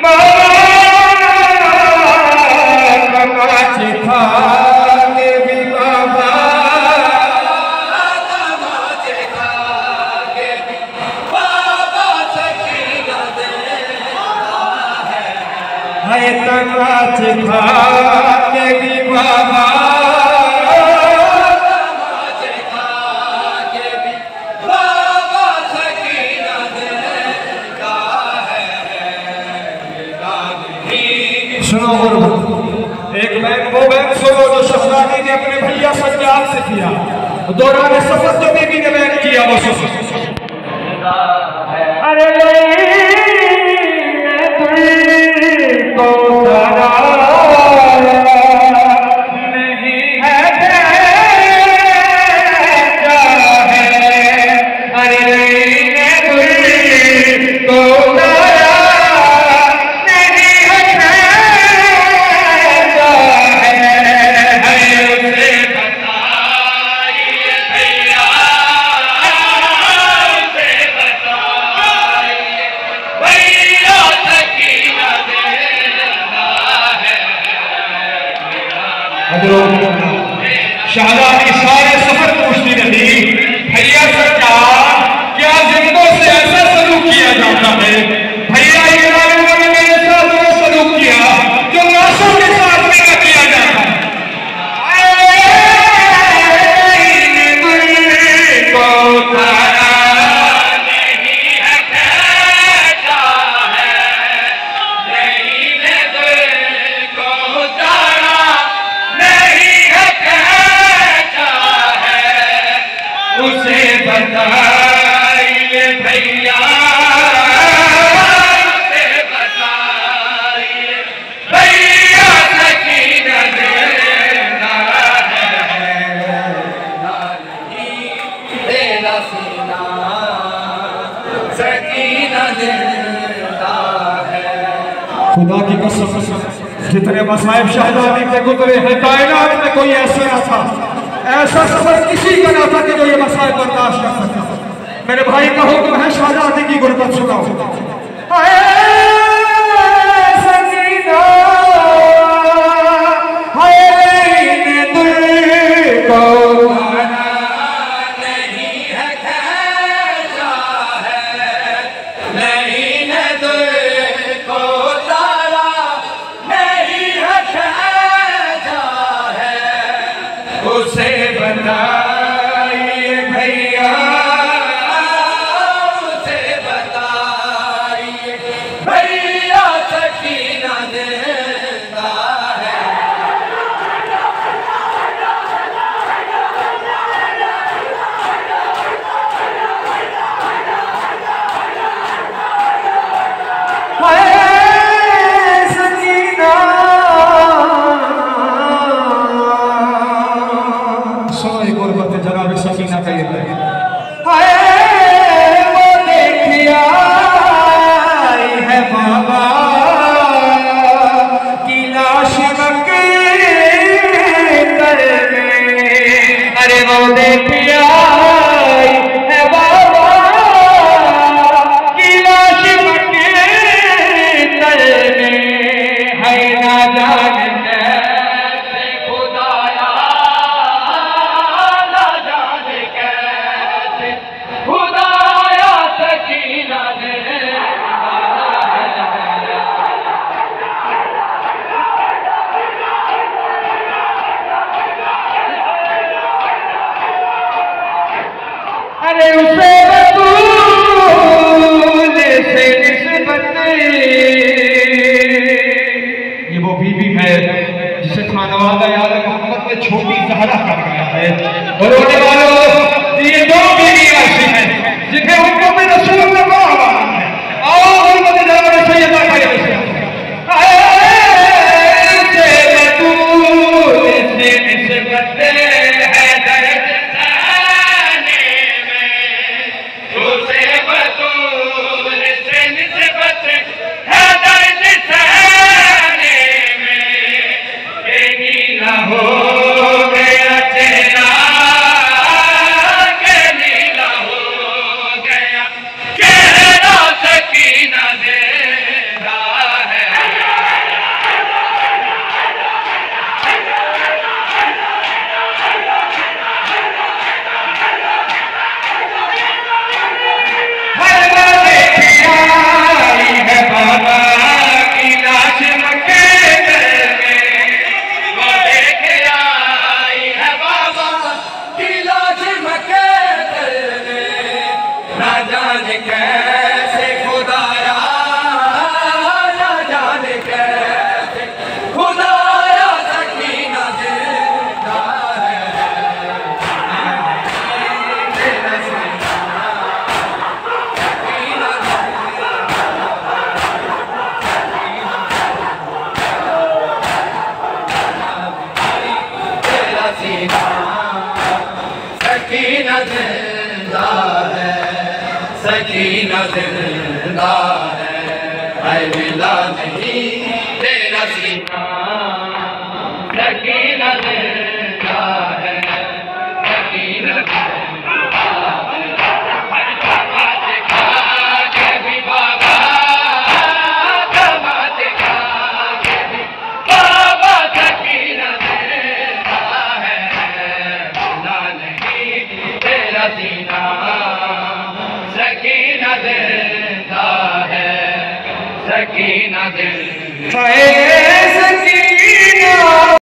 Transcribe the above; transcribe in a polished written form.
सुनो एक बैंक वो बैंक सुनो जो शहजादी ने अपने भैया सज्जाद से किया, दौरान सफर जो बीबी ने बैन किया वो सुनो। अरे शहजादी सारे सफर पूछती रही, भैया सरकार क्या जिंदों से ऐसा सलूक किया जाता है? भैया इकराम ने मेरे साथ वो सलूक किया जो लाशों के साथ मेरा किया जाता है। खुदा की कसम जितने मसाइब शहजादी पे गुजरे हैं कायनात में कोई ऐसा ना था, ऐसा सफर किसी का ना था कि जो ये मसाइब बर्दाश्त कर सकता। मेरे भाई का हुक्म है शहजादी की गुरबत सुनाओ। उसे बताइए भैया, उसे बताइए भैया, सकीना दे जाने कैसे खुदाया, ना जाने कैसे खुदाया, सकीना जिंदा है, तेरा सीना सकीना तेरा सीना सकीना जिंदा है, सकीना जिंदा है मिला नहीं तेरा सीना, सकीना जिंदा है, सकीना सीना सकीना जिंदा है, सकीना जिंदा है।